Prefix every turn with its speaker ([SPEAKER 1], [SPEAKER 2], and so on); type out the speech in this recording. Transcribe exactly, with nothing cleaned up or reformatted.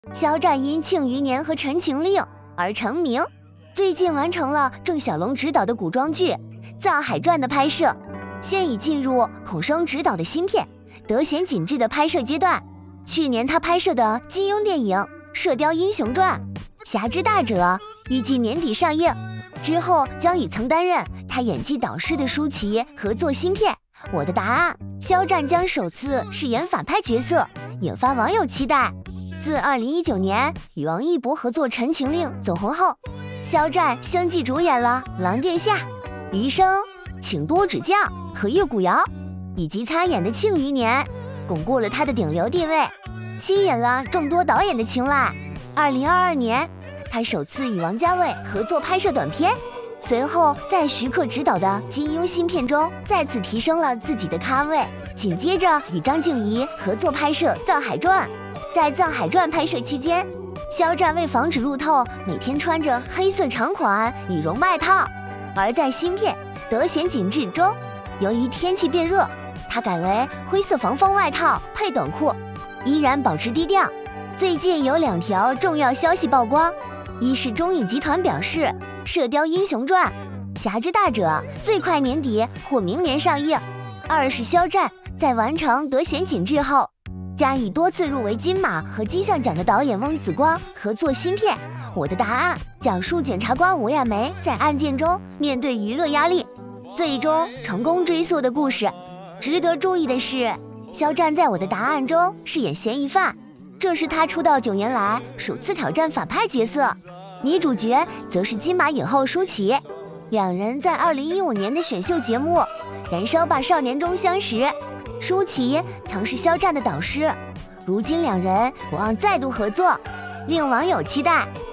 [SPEAKER 1] 肖战因《庆余年》和《陈情令》而成名，最近完成了郑晓龙执导的古装剧《藏海传》的拍摄，现已进入孔笙执导的新片《德贤锦志》的拍摄阶段。去年他拍摄的金庸电影《射雕英雄传》侠之大者预计年底上映，之后将与曾担任他演技导师的舒淇合作新片《我的答案》，肖战将首次饰演反派角色，引发网友期待。自二零一九年与王一博合作《陈情令》走红后，肖战相继主演了《狼殿下》《余生》《请多指教》和《月谷瑶》，以及参演的《庆余年》，巩固了他的顶流地位，吸引了众多导演的青睐。二零二二年，他首次与王家卫合作拍摄短片，随后在徐克执导的金庸新片中再次提升了自己的咖位，紧接着与张静怡合作拍摄《藏海传》。在《藏海传》拍摄期间，肖战为防止路透，每天穿着黑色长款羽绒外套，而在新片《德贤锦志》中，由于天气变热，他改为灰色防风外套配短裤，依然保持低调。最近有两条重要消息曝光，一是中影集团表示《射雕英雄传》侠之大者最快年底或明年上映，二是肖战在完成《德贤锦志》后，将与多次入围金马和金像奖的导演翁子光合作新片《我的答案》，讲述检察官吴亚梅在案件中面对娱乐压力，最终成功追诉的故事。值得注意的是，肖战在《我的答案》中饰演嫌疑犯，这是他出道九年来首次挑战反派角色。女主角则是金马影后舒淇，两人在二零一五年的选秀节目《燃烧吧少年》中相识，舒淇曾是肖战的导师，如今两人有望再度合作，令网友期待。